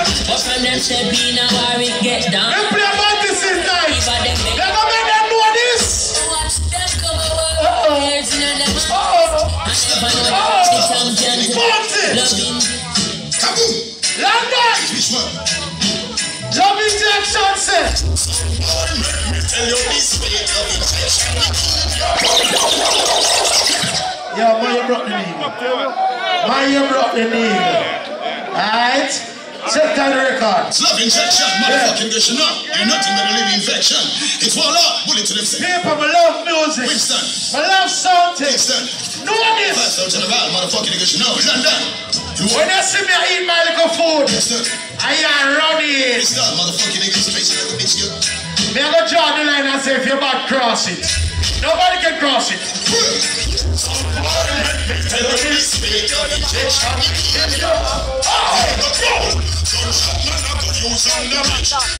But from them step in a war it get down. They play about this is nice. They're gonna make them know this. Watch them come over. Here's in them. I never know the champion. Loving. Kaboom. London. Luv Injection, sir. Tell you this way, Luv Injection. Yo, man, you broke the knee. Man, you broke the knee. Alright? Check down the record. Luv Injection, motherfucking gush, you know. You're nothing but a living infection. It's all up, bullet to them. People, I love music. Winston. I love something. Winston. Know this. 5,000 of all, motherfucking gush, you know. London. When you see me eat my little food, Winston. I am running. Winston, motherfucking niggas, facing like a bitch, you. Me I go draw the line and say if you're bad, cross it. Nobody can cross it. Tell you this way, Luv Injection. Oh, let's go. Gunshot, man, I got use on the bitch.